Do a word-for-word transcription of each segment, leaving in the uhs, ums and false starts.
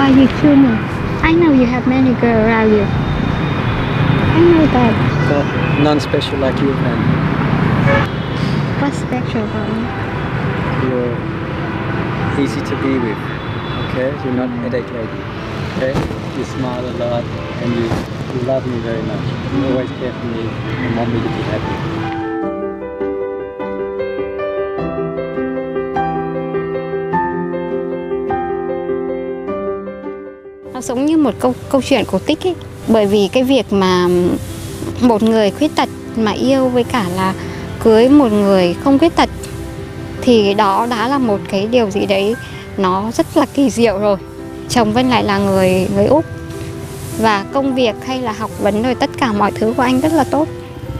why you choose me? I know you have many girls around you. I know that. But none special like you, man. What's special about me? You're easy to be with, okay? You're not headache lady, okay? You smile a lot and you, you love me very much. You always care for me and want me to be happy. Nó giống như một câu câu chuyện cổ tích ấy. Bởi vì cái việc mà một người khuyết tật mà yêu với cả là cưới một người không khuyết tật thì đó đã là một cái điều gì đấy nó rất là kỳ diệu rồi. Chồng Vân lại là người người Úc và công việc hay là học vấn rồi tất cả mọi thứ của anh rất là tốt.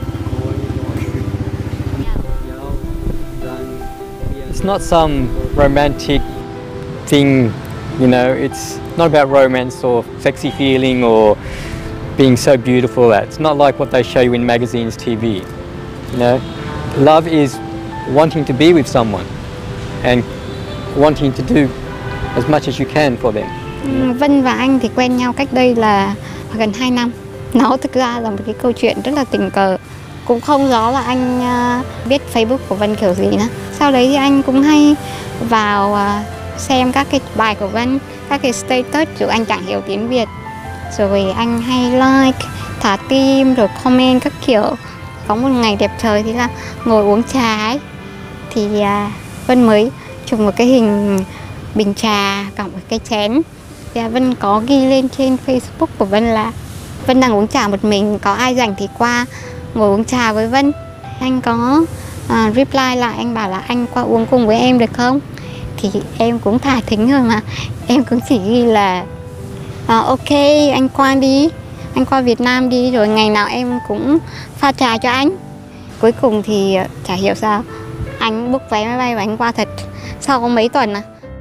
It's not some romantic thing, you know, it's not about romance or sexy feeling or being so beautiful. It's not like what they show you in magazines, T V. You know, love is wanting to be with someone and wanting to do as much as you can for them. Vân và anh thì quen nhau cách đây là gần hai năm. Nó thực ra là một cái câu chuyện rất là tình cờ. Cũng không rõ là anh uh, biết Facebook của Vân kiểu gì nữa. Sau đấy thì anh cũng hay vào uh, xem các cái bài của Vân, các cái status, dù anh chẳng hiểu tiếng Việt. Rồi anh hay like, thả tim, rồi comment các kiểu. Có một ngày đẹp trời thì là ngồi uống trà ấy. Thì uh, Vân mới chụp một cái hình bình trà cộng một cái chén. Thì uh, Vân có ghi lên trên Facebook của Vân là Vân đang uống trà một mình, có ai rảnh thì qua ngồi uống trà với Vân. Anh có uh, reply lại, anh bảo là anh qua uống cùng với em được không? Thì em cũng thả thính rồi mà. Em cũng chỉ ghi là uh, ok, anh qua đi, anh qua Việt Nam đi, rồi ngày nào em cũng pha trà cho anh. Cuối cùng thì uh, chả hiểu sao anh book vé máy bay và anh qua thật. Sau có mấy tuần à.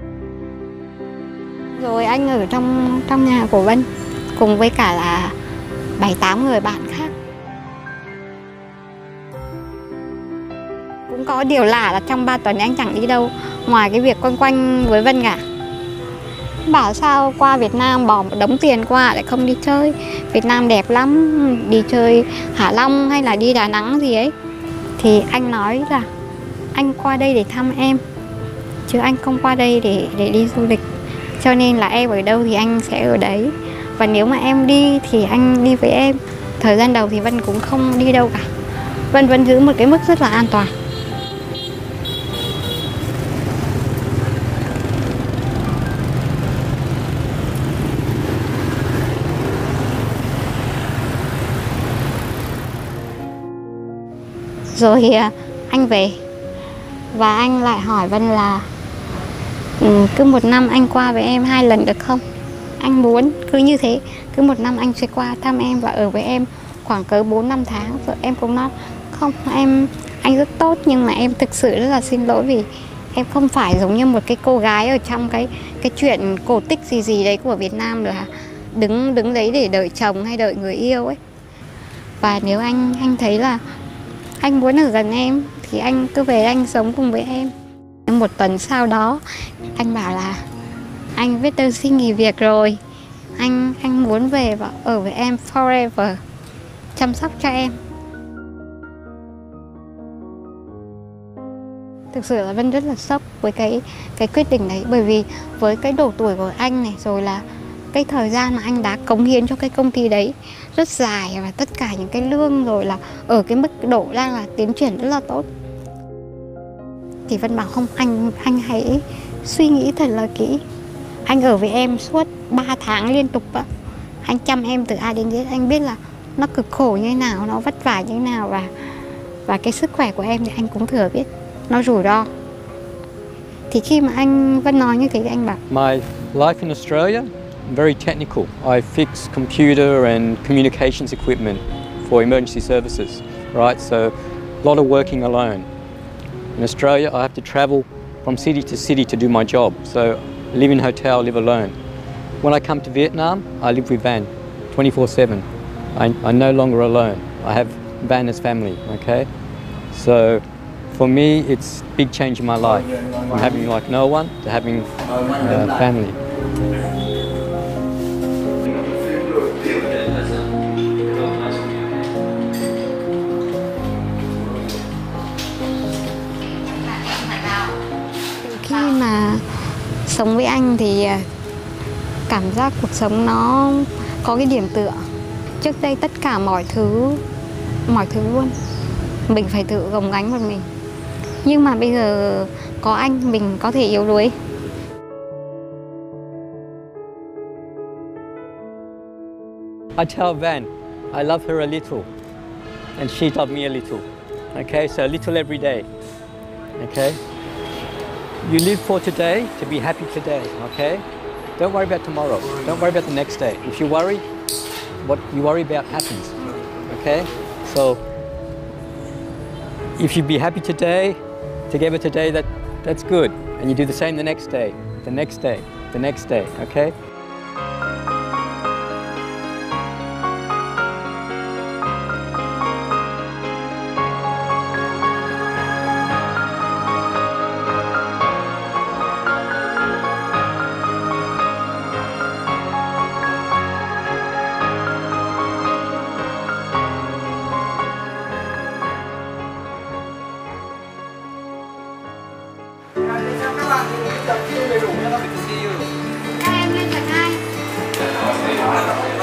Rồi anh ở trong trong nhà của Vân cùng với cả là bảy tám người bạn khác. Cũng có điều lạ là trong ba tuần anh chẳng đi đâu ngoài cái việc quanh quanh với Vân cả. Bảo sao qua Việt Nam bỏ một đống tiền qua lại không đi chơi. Việt Nam đẹp lắm, đi chơi Hạ Long hay là đi Đà Nẵng gì ấy. Thì anh nói là anh qua đây để thăm em, chứ anh không qua đây để, để đi du lịch. Cho nên là em ở đâu thì anh sẽ ở đấy. Và nếu mà em đi thì anh đi với em. Thời gian đầu thì Vân cũng không đi đâu cả. Vân vẫn giữ một cái mức rất là an toàn. Rồi anh về và anh lại hỏi Vân là ừ, cứ một năm anh qua với em hai lần được không? Anh muốn cứ như thế, cứ một năm anh sẽ qua thăm em và ở với em khoảng cỡ bốn năm tháng. Rồi em cũng nói không, em anh rất tốt nhưng mà em thực sự rất là xin lỗi vì em không phải giống như một cái cô gái ở trong cái cái chuyện cổ tích gì gì đấy của Việt Nam nữa hả? Đứng đứng đấy để đợi chồng hay đợi người yêu ấy. Và nếu anh anh thấy là anh muốn ở gần em thì anh cứ về anh sống cùng với em. Một tuần sau đó anh bảo là anh viết đơn xin nghỉ việc rồi. Anh anh muốn về và ở với em forever, chăm sóc cho em. Thực sự là Vân rất là sốc với cái cái quyết định đấy, bởi vì với cái độ tuổi của anh này, rồi là cái thời gian mà anh đã cống hiến cho cái công ty đấy rất dài, và tất cả những cái lương rồi là ở cái mức độ đang là tiến triển rất là tốt. Thì Vân bảo không, anh anh hãy suy nghĩ thật là kỹ. Anh ở với em suốt ba tháng liên tục ạ. Anh chăm em từ A đến Z, anh biết là nó cực khổ như thế nào, nó vất vả như thế nào, và và cái sức khỏe của em thì anh cũng thừa biết, nó rủi ro. Thì khi mà anh Vân nói như thế thì anh bảo My life in Australia, very technical. I fix computer and communications equipment for emergency services, right? So a lot of working alone. In Australia, I have to travel from city to city to do my job. So I live in a hotel, live alone. When I come to Vietnam, I live with Van twenty-four seven. I, I'm no longer alone. I have Van as family, okay? So for me, it's a big change in my life. From having like no one to having uh, family. khi mà sống với anh thì cảm giác cuộc sống nó có cái điểm tựa. Trước đây tất cả mọi thứ, mọi thứ luôn, mình phải tự gồng gánh một mình. Nhưng mà bây giờ có anh mình có thể yếu đuối. I tell Van, I love her a little, and she loved me a little. Okay, so a little every day. Okay, you live for today to be happy today. Okay, don't worry about tomorrow. Don't worry about the next day. If you worry, what you worry about happens. Okay, so if you be happy today, together today, that that's good, and you do the same the next day, the next day, the next day. Okay. Các bạn thì tập trung đầy đủ nha, các bạn see you. Các em lên tầng hai.